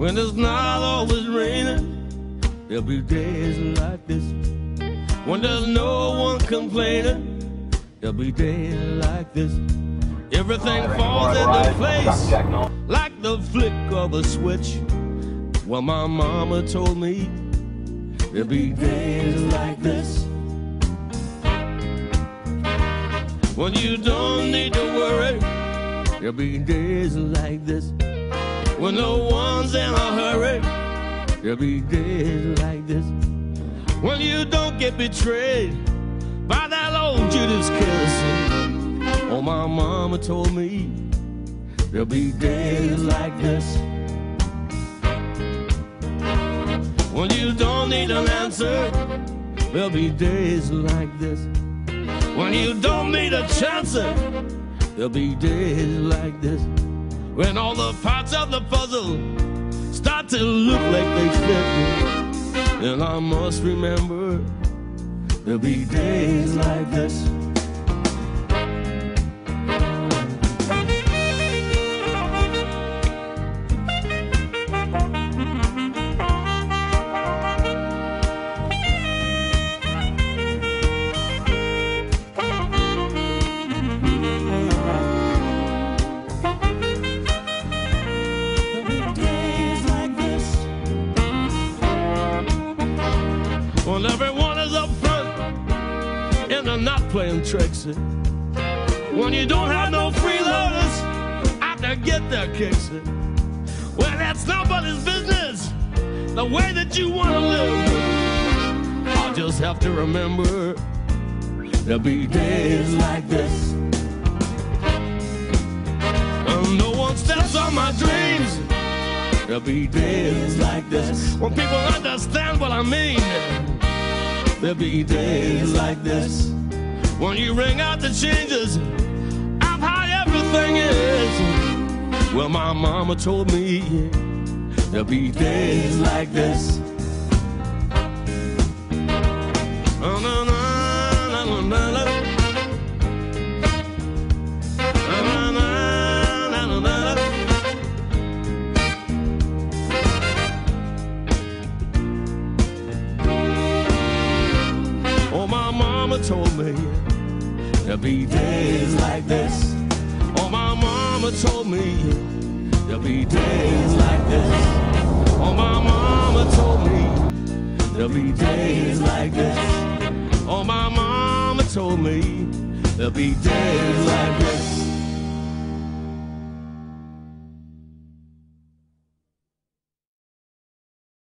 When it's not always raining, there'll be days like this. When there's no one complaining, there'll be days like this. Everything falls into place like the flick of a switch. Well, my mama told me there'll be days like this. When you don't need to worry, there'll be days like this. When no one's in a hurry, there'll be days like this. When you don't get betrayed by that old Judas kiss. Oh, my mama told me there'll be days like this. When you don't need an answer, there'll be days like this. When you don't need a chance, there'll be days like this. When all the parts of the puzzle start to look like they fit, then I must remember there'll be days like this. When everyone is up front and they're not playing tricks. When you don't have no freeloaders out to get their kicks. Well, that's nobody's business, the way that you want to live. I'll just have to remember there'll be days like this. When no one steps on my dreams, there'll be days like this. When people understand what I mean, there'll be days like this. When you ring out the changes of how everything is. Well, my mama told me there'll be days like this. Oh, my mama told me there'll be days like this. Oh, my mama told me there'll be days like this. Oh, my mama told me there'll be days like this. Oh, my mama told me there'll be days like this.